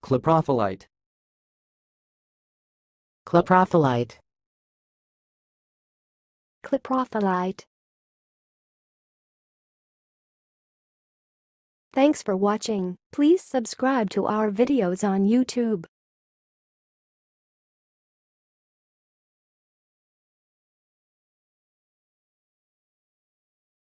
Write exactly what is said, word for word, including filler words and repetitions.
Klaprotholite. Klaprotholite. Klaprotholite. Thanks for watching. Please subscribe to our videos on YouTube.